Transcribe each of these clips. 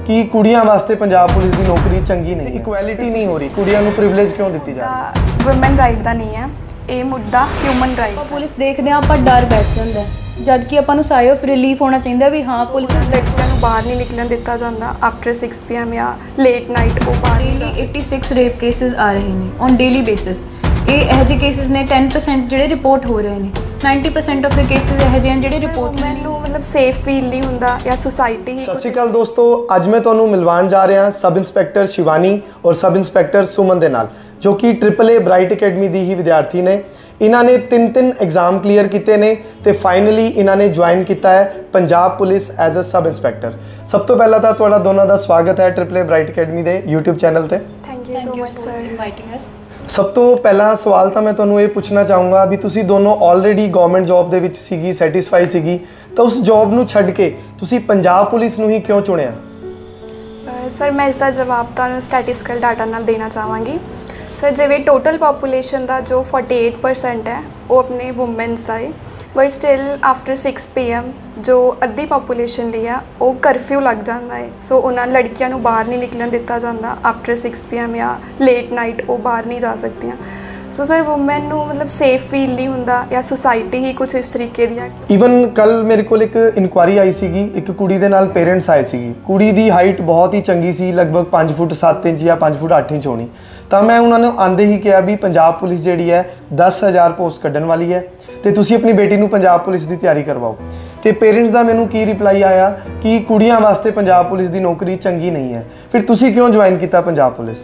कि कुड़ियां वास्ते पंजाब पुलिस की नौकरी चंगी नहीं, इक्वैलिटी नहीं हो रही, कुड़ियां नूं प्रिविलेज क्यों दी जा रही? वुमेन राइट ਦਾ ਨਹੀਂ ਹੈ ਇਹ ਮੁੱਦਾ ਹਿਊਮਨ ਰਾਈਟ ਦਾ। ਪੁਲਿਸ ਦੇਖਦੇ ਆ ਆਪਾਂ ਡਰ ਬੈਠ ਜਾਂਦਾ ਜਦ ਕਿ ਆਪਾਂ ਨੂੰ ਸਾਈ ਆਫ ਰਿਲੀਫ ਹੋਣਾ ਚਾਹੀਦਾ ਵੀ ਹਾਂ ਪੁਲਿਸ ਲੜਕੀਆਂ ਨੂੰ ਬਾਹਰ ਨਹੀਂ ਨਿਕਲਣ ਦਿੱਤਾ ਜਾਂਦਾ ਆਫਟਰ 6 PM ਜਾਂ ਲੇਟ ਨਾਈਟ ਉਹ ਬਾਹਰ ਡੇਲੀ 86 ਰੇਪ ਕੇਸਿਸ ਆ ਰਹੇ ਨੇ ਔਨ ਡੇਲੀ ਬੇਸਿਸ। ਇਹ ਇਹੋ ਜਿਹੇ ਕੇਸਿਸ ਨੇ 10% ਜਿਹੜੇ ਰਿਪੋਰਟ ਹੋ ਰਹੇ ਨੇ, 90% ਆਫ ਦ ਕੇਸਿਸ ਇਹੋ ਜਿਹੇ ਜਿਹੜੇ ਰਿਪੋਰਟ ਮੈਨੂੰ ਮਤਲਬ ਸੇਫ ਫੀਲ ਨਹੀਂ ਹੁੰਦਾ ਜਾਂ ਸੁਸਾਇਟੀ ਹੀ। ਸਤਿ ਸ਼੍ਰੀ ਅਕਾਲ ਦੋਸਤੋ, ਅੱਜ ਮੈਂ ਤੁਹਾਨੂੰ ਮਿਲਵਾਉਣ ਜਾ ਰਿਹਾ ਸਬ ਇੰਸਪੈਕਟਰ ਸ਼ਿਵਾਨੀ ਔਰ ਸਬ ਇੰਸਪੈਕਟਰ ਸੁਮਨ ਦੇ ਨਾਲ, ਜੋ ਕਿ AAA ਬ੍ਰਾਈਟ ਅਕੈਡਮੀ ਦੀ ਹੀ ਵਿਦਿਆਰਥੀ ਨੇ। इन्हों ने 3 एग्जाम क्लीयर किए ने तो फाइनली इन्होंने ज्वाइन किया है Punjab police as a sub inspector. सब तो पहला तो तुहाडा दोनों का स्वागत है AAA ब्राइट अकैडमी के यूट्यूब चैनल पर। Thank you so much sir inviting us. सब तो पहला सवाल तो मैं तुहानूं ये पूछना चाहूँगा भी तुसी दोनों ऑलरेडी गवर्नमेंट जॉब दे विच सीगी, सैटिस्फाई सीगी, तो उस जॉब नूं छड्ड के तुसी पंजाब पुलिस नूं ही क्यों चुनिया? सर मैं इसका जवाब तुहानूं स्टैटिस्टिकल डाटा नाल देना चाहांगी। सर जिवें टोटल पॉपूलेशन का जो 48% है वो अपने वुमेन्स का है, बट स्टिल आफ्टर 6 PM जो अद्धी पॉपूलेशन ली है वो करफ्यू लग जाता है। सो उन्होंने लड़कियों को बाहर नहीं निकलन दिता जाता आफ्टर 6 PM या लेट नाइट वो बाहर नहीं जा सकती। सो सर वुमेन को मतलब सेफ फील नहीं होंदा या सोसाइटी ही कुछ इस तरीके दी है। ईवन कल मेरे को एक इनकुआरी आई सी, एक कुड़ी दे नाल पेरेंट्स आए सी। कुड़ी दी हाइट बहुत ही चंगी सी, लगभग 5 फुट 7 इंच या 5 फुट 8 इंच होनी। तो मैं उन्होंने आंदे ही कहा भी पंजाब पुलिस जी है 10,000 पोस्ट कढ़न वाली है तो तुसी अपनी बेटी नूं पंजाब पुलिस की तैयारी करवाओ। तो पेरेंट्स का मैनू की रिप्लाई आया कि कुड़ियां वास्ते पंजाब पुलिस की नौकरी चंगी नहीं है, फिर तुसी क्यों ज्वाइन किया पंजाब पुलिस?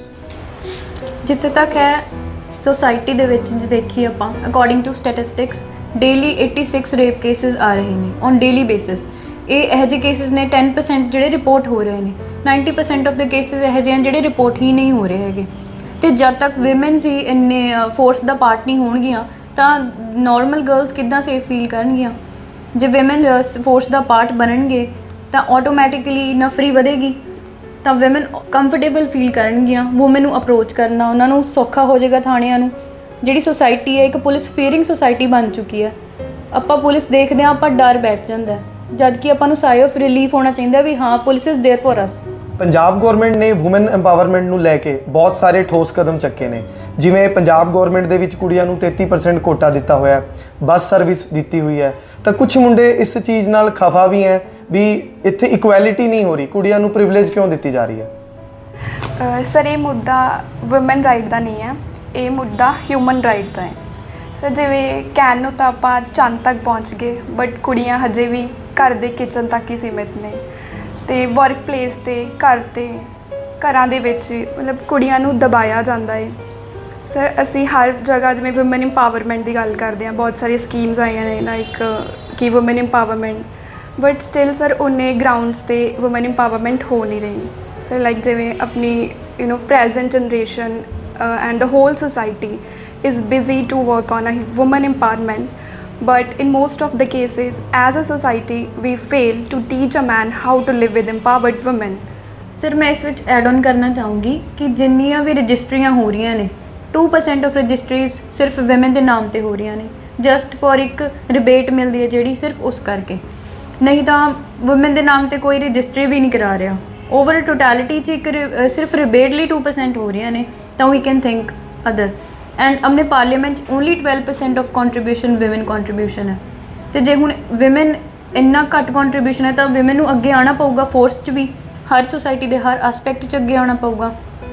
जिथे तक है सोसाइटी दे विच जे देखिए आपां according to statistics daily 86 rape cases आ रहे हैं ऑन डेली बेसिस। ये ਇਹੋ ਜਿਹੇ केसिस ने 10% ਜਿਹੜੇ रिपोर्ट हो रहे हैं, 90% ऑफ द केसिस ਇਹੋ ਜਿਹੇ ਜਿਹੜੇ रिपोर्ट ही नहीं हो रहे हैं। तो जब तक विमेनस ही इन्ने फोर्स का पार्ट नहीं होणगियां तो नॉर्मल गर्ल्स किद्दां सेफ फील करनगियां। जे विमेन फोर्स का पार्ट बनणगे तो ऑटोमैटिकली नफरी वधेगी, तो विमेन कंफर्टेबल फील करनगियां। वूमेन नूं अप्रोच करना उन्होंने सौखा हो जाएगा। थाणियां नूं जिहड़ी सोसाइटी है एक पुलिस फेयरिंग सोसाइटी बन चुकी है। आपां पुलिस देखदे आं आपां डर बैठ जांदा जद कि आपां नूं साई ऑफ रिलीफ होना चाहिए भी हाँ police is there for us. Punjab government ने वूमेन एम्पावरमेंट नूं लैके बहुत सारे ठोस कदम चक्के ने, जिवें पंजाब गौरमेंट दे विच कुड़ियां नूं 33% कोटा दिता होया, बस सर्विस दी हुई है। तो कुछ मुंडे इस चीज़ नाल खफा भी हैं भी इत्थे इक्वैलिटी नहीं हो रही, कुड़ियां नूं प्रिविलेज क्यों दी जा रही है? सर ये मुद्दा वुमेन राइट का नहीं है, ये मुद्दा ह्यूमन राइट का है। सर जिवें कहण नूं तां आपां चंद तक पहुँच गए, बट कुड़ियां हजे भी घर के किचन तक ही सीमित ने। तो वर्क प्लेस ते घर ते घरां दे विच मतलब कुड़ियां नूं दबाया जाता है। सर असी हर जगह जिवें वुमेन इंपावरमेंट की गल करते हैं, बहुत सारी स्कीम्स आई हैं लाइक कि women empowerment, but still sir उन्ने ग्राउंड्स ते वुमेन इंपावरमेंट हो नहीं रही। सर लाइक जिवें अपनी present generation and the whole society is busy to work on a women empowerment, but in most of the cases as a society we fail to teach a man how to live with empowered women। Sir मैं इस विच add on करना चाहूँगी कि जिन्नियां भी रजिस्ट्रियां हो रही ने 2% ऑफ रजिस्ट्रीज सिर्फ विमेन के नाम पर हो रही ने, जस्ट फॉर एक रिबेट मिलती है जी सिर्फ उस करके, नहीं तो वुमेन के नाम पर कोई रजिस्ट्री भी नहीं करा रहा। ओवर टोटैलिटी एक सिर्फ रिबेट लिए 2% हो रही ने, तो we can think other. And अपने parliament only 12% of contribution women contribution है। तो जे हुण विमेन इन्ना घट कॉन्ट्रीब्यूशन है तो विमेन नूं अगे आना पऊगा, फोर्स च भी हर सोसाइटी के हर आसपैक्ट च अगे आना पऊगा।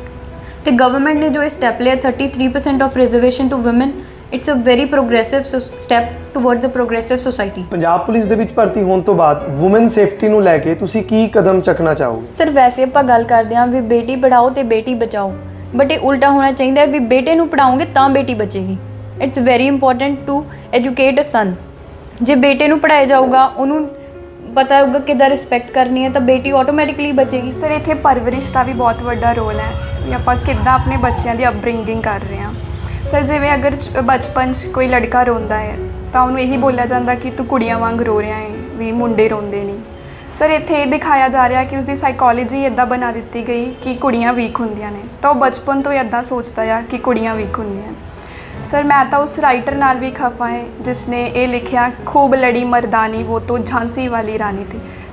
तो गवर्नमेंट ने जो स्टैप लिया 33% of reservation to women, it's a very progressive step towards a progressive society. Punjab police दे विच भर्ती होने तो बाद वुमेन सेफ्टी नूं लैके तुसीं की कदम चकना चाहोगे? सर वैसे आपां गल करदे हां भी बेटी पढ़ाओ तो बेटी बचाओ, बट ये उल्टा होना चाहिए भी बेटे नूं पढ़ाओगे तो बेटी बचेगी। It's very important to educate a son. जे बेटे नूं पढ़ाया जाऊगा उन्होंने पता होगा किदा रिस्पैक्ट करनी है तो बेटी ऑटोमैटिकली बचेगी। सर इत्थे परवरिश का भी बहुत बड़ा रोल है भी आपां किद्दां अपने बच्चों की अपब्रिंगिंग कर रहे हैं। सर जिवें अगर बचपन कोई लड़का रोंदा है तो उन्होंने यही बोलिया जाता कि तू कुड़ियां वांग रो रहा है भी मुंडे रोंदे नहीं। सर इत्थे दिखाया जा रहा कि उसकी साइकोलॉजी इदा बना दी गई कि कुड़ियां वीक होंदियां ने, तो बचपन तो इदा सोचता है कि कुड़ियां वीक होंदियां। सर मैं तो उस राइटर नाल भी खफा है जिसने ये लिखा खूब लड़ी मर्दानी वो तो झांसी वाली रानी थी।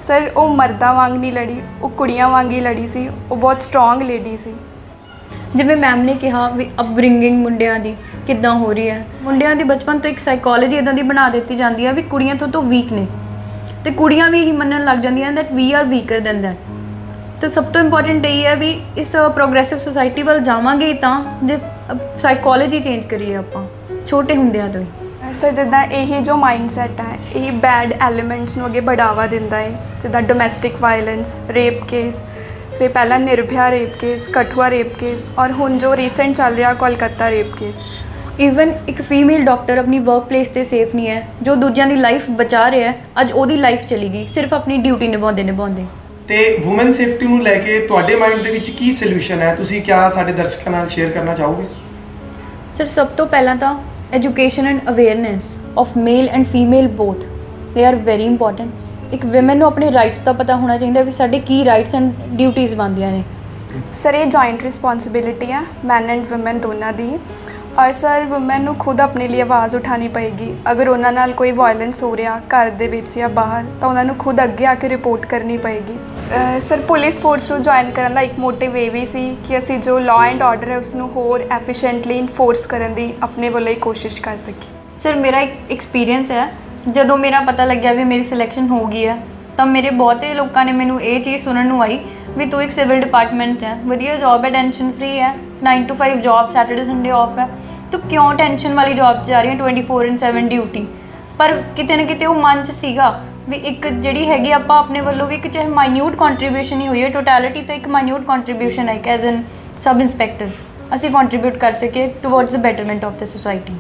ਸਰ ਉਹ ਮਰਦਾਂ ਵਾਂਗ ਨਹੀਂ ਲੜੀ, ਉਹ ਕੁੜੀਆਂ ਵਾਂਗ ਹੀ ਲੜੀ ਸੀ। ਉਹ ਬਹੁਤ ਸਟਰੋਂਗ ਲੇਡੀ ਸੀ। ਜਿਵੇਂ ਮੈਮ ਨੇ ਕਿਹਾ ਵੀ ਅਪਬ੍ਰਿੰਗਿੰਗ ਮੁੰਡਿਆਂ ਦੀ ਕਿੱਦਾਂ ਹੋ ਰਹੀ ਹੈ, ਮੁੰਡਿਆਂ ਦੀ ਬਚਪਨ ਤੋਂ ਇੱਕ ਸਾਈਕੋਲੋਜੀ ਇਦਾਂ ਦੀ ਬਣਾ ਦਿੱਤੀ ਜਾਂਦੀ ਹੈ ਵੀ ਕੁੜੀਆਂ ਤੋਂ ਵੀਕ ਨੇ, ਤੇ ਕੁੜੀਆਂ ਵੀ ਇਹੀ ਮੰਨਣ ਲੱਗ ਜਾਂਦੀਆਂ that we are weaker than that. ਤਾਂ ਸਭ ਤੋਂ ਇੰਪੋਰਟੈਂਟ ਇਹ ਹੈ ਵੀ ਇਸ ਪ੍ਰੋਗਰੈਸਿਵ ਸੁਸਾਇਟੀ ਵੱਲ ਜਾਵਾਂਗੇ ਤਾਂ ਜੇ ਸਾਈਕੋਲੋਜੀ ਚੇਂਜ ਕਰੀਏ ਆਪਾਂ ਛੋਟੇ ਹੁੰਦਿਆਂ ਤੋਂ ਹੀ। ਸਰ ਜਿੱਦਾਂ ਇਹੀ ਜੋ ਮਾਈਂਡਸੈਟ ਹੈ ਇਹ ਬੈਡ ਐਲੀਮੈਂਟਸ ਨੂੰ ਅੱਗੇ ਬੜਾਵਾ ਦਿੰਦਾ ਹੈ, ਜਿੱਦਾਂ ਡੋਮੈਸਟਿਕ ਵਾਇਲੈਂਸ, ਰੇਪ ਕੇਸ, ਸਵੇ ਪਹਿਲਾਂ Nirbhaya rape case, Kathua rape case, ਔਰ ਹੁਣ ਜੋ ਰੀਸੈਂਟ ਚੱਲ ਰਿਹਾ ਕੋਲਕਾਤਾ ਰੇਪ ਕੇਸ। ਈਵਨ ਇੱਕ ਫੀਮੇਲ ਡਾਕਟਰ ਆਪਣੀ ਵਰਕ ਪਲੇਸ 'ਤੇ ਸੇਫ ਨਹੀਂ ਹੈ, ਜੋ ਦੂਜਿਆਂ ਦੀ ਲਾਈਫ ਬਚਾ ਰਿਹਾ ਅੱਜ ਉਹਦੀ ਲਾਈਫ ਚਲੀ ਗਈ ਸਿਰਫ ਆਪਣੀ ਡਿਊਟੀ ਨਿਭਾਉਂਦੇ। ਤੇ ਔਮਨ ਸੇਫਟੀ ਨੂੰ ਲੈ ਕੇ ਤੁਹਾਡੇ ਮਾਈਂਡ ਦੇ ਵਿੱਚ ਕੀ ਸੋਲੂਸ਼ਨ ਹੈ, ਤੁਸੀਂ ਕਿਆ ਸਾਡੇ ਦਰਸ਼ਕਾਂ ਨਾਲ ਸ਼ੇਅਰ ਕਰਨਾ ਚਾਹੋਗੇ? ਸਰ ਸਭ ਤੋਂ ਪਹਿਲਾਂ ਤਾਂ education and awareness of male and female both they are very important. ਇੱਕ ਵਿਮਨ ਨੂੰ ਆਪਣੇ ਰਾਈਟਸ ਦਾ ਪਤਾ ਹੋਣਾ ਚਾਹੀਦਾ ਵੀ ਸਾਡੇ ਕੀ ਰਾਈਟਸ ਐਂਡ ਡਿਊਟੀਜ਼ ਬਣਦੀਆਂ ਨੇ। ਸਰ ਇਹ ਜੁਆਇੰਟ ਰਿਸਪੌਂਸਿਬਿਲਿਟੀ ਹੈ ਮੈਨ ਐਂਡ ਵੂਮਨ ਦੋਨਾਂ ਦੀ, ਔਰ ਸਰ ਵੂਮਨ ਨੂੰ ਖੁਦ ਆਪਣੇ ਲਈ ਆਵਾਜ਼ ਉਠਾਉਣੀ ਪਏਗੀ। ਅਗਰ ਉਹਨਾਂ ਨਾਲ ਕੋਈ ਵਾਇਲੈਂਸ ਹੋ ਰਿਹਾ ਘਰ ਦੇ ਵਿੱਚ ਜਾਂ ਬਾਹਰ ਤਾਂ ਉਹਨਾਂ ਨੂੰ ਖੁਦ ਅੱਗੇ ਆ ਕੇ ਰਿਪੋਰਟ ਕਰਨੀ ਪਏਗੀ। ਸਰ ਪੁਲਿਸ ਫੋਰਸ ਨੂੰ ਜੁਆਇਨ ਕਰਨ ਦਾ ਇੱਕ ਮੋਟਿਵ ਇਹ ਵੀ ਸੀ ਕਿ ਅਸੀਂ ਜੋ ਲਾਅ ਐਂਡ ਆਰਡਰ ਹੈ ਉਸ ਨੂੰ ਹੋਰ ਐਫੀਸ਼ੀਐਂਟਲੀ ਇਨਫੋਰਸ ਕਰਨ ਦੀ ਆਪਣੇ ਵੱਲੋਂ ਹੀ ਕੋਸ਼ਿਸ਼ ਕਰ ਸਕੀਏ। ਸਰ ਮੇਰਾ ਇੱਕ ਐਕਸਪੀਰੀਅੰਸ ਹੈ, ਜਦੋਂ ਮੇਰਾ ਪਤਾ ਲੱਗਿਆ ਵੀ ਮੇਰੀ ਸਿਲੈਕਸ਼ਨ ਹੋ ਗਈ ਹੈ ਤਾਂ ਮੇਰੇ ਬਹੁਤੇ ਲੋਕਾਂ ਨੇ ਮੈਨੂੰ ਇਹ ਚੀਜ਼ ਸੁਣਨ ਨੂੰ ਆਈ ਵੀ ਤੂੰ ਇੱਕ ਸਿਵਲ ਡਿਪਾਰਟਮੈਂਟ 'ਚ ਹੈ, ਵਧੀਆ ਜੌਬ ਹੈ, ਟੈਨਸ਼ਨ ਫ੍ਰੀ ਹੈ, 9 to 5 job, Saturday Sunday off ਹੈ, ਤੂੰ ਕਿਉਂ ਟੈਨਸ਼ਨ ਵਾਲੀ ਜੌਬ 'ਚ ਜਾ ਰਹੀ ਹੈ 24/7 ਡਿਊਟੀ। ਪਰ ਕਿਤੇ ਨਾ ਕਿਤੇ ਉਹ ਮਨ 'ਚ ਸੀਗਾ ਵੀ ਇੱਕ ਜਿਹੜੀ ਹੈਗੀ ਆਪਾਂ ਆਪਣੇ ਵੱਲੋਂ ਵੀ ਇੱਕ ਚਾਹੇ ਮਾਈਨਿਊਟ ਕੰਟਰੀਬਿਊਸ਼ਨ ਹੀ ਹੋਈ ਹੈ, ਟੋਟੈਲਿਟੀ ਤਾਂ ਇੱਕ ਮਾਈਨਿਊਟ ਕੰਟਰੀਬਿਊਸ਼ਨ ਹੈ ਇੱਕ ਐਜ਼ ਐਨ ਸਬ ਇੰਸਪੈਕਟਰ ਅਸੀਂ ਕੰਟਰੀਬਿਊਟ ਕਰ ਸਕੀਏ towards the betterment of the society.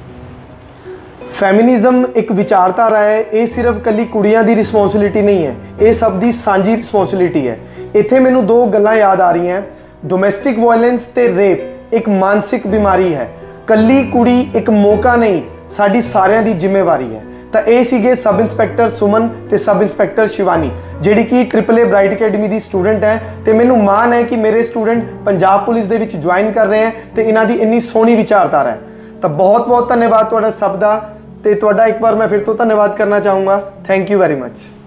Feminism ਇੱਕ ਵਿਚਾਰਧਾਰਾ ਹੈ, ਇਹ ਸਿਰਫ ਕੱਲੀ ਕੁੜੀਆਂ ਦੀ ਰਿਸਪੌਂਸਿਬਿਲਿਟੀ ਨਹੀਂ ਹੈ, ਇਹ ਸਭ ਦੀ ਸਾਂਝੀ ਰਿਸਪੌਂਸਿਬਿਲਿਟੀ ਹੈ। ਇੱਥੇ ਮੈਨੂੰ ਦੋ ਗੱਲਾਂ ਯਾਦ ਆ ਰਹੀਆਂ, ਡੋਮੈਸਟਿਕ ਵਾਇਲੈਂਸ ਤੇ ਰੇਪ ਇੱਕ ਮਾਨਸਿਕ ਬਿਮਾਰੀ ਹੈ, ਕੱਲੀ ਕੁੜੀ ਇੱਕ ਮੌਕਾ ਨਹੀਂ, ਸਾਡੀ ਸਾਰਿਆਂ ਦੀ ਜ਼ਿੰਮੇਵਾਰੀ ਹੈ। ਤਾਂ ਇਹ ਸੀਗੇ ਸਬ ਇੰਸਪੈਕਟਰ ਸੁਮਨ ਤੇ ਸਬ ਇੰਸਪੈਕਟਰ ਸ਼ਿਵਾਨੀ, ਜਿਹੜੀ ਕਿ AAA ਬ੍ਰਾਈਟ ਅਕੈਡਮੀ ਦੀ ਸਟੂਡੈਂਟ ਹੈ, ਤੇ ਮੈਨੂੰ ਮਾਣ ਹੈ ਕਿ ਮੇਰੇ ਸਟੂਡੈਂਟ ਪੰਜਾਬ ਪੁਲਿਸ ਦੇ ਵਿੱਚ ਜੁਆਇਨ ਕਰ ਰਹੇ ਹੈ ਤੇ ਇਹਨਾਂ ਦੀ ਇੰਨੀ ਸੋਹਣੀ ਵਿਚਾਰਧਾਰਾ ਹੈ। ਤਾਂ ਬਹੁਤ ਬਹੁਤ ਧੰਨਵਾਦ ਤੁਹਾਡਾ ਸਭ ਦਾ, ਤੇ ਤੁਹਾਡਾ ਇੱਕ ਵਾਰ ਮੈਂ ਫਿਰ ਤੋਂ ਧੰਨਵਾਦ ਕਰਨਾ ਚਾਹੂੰਗਾ। Thank you very much.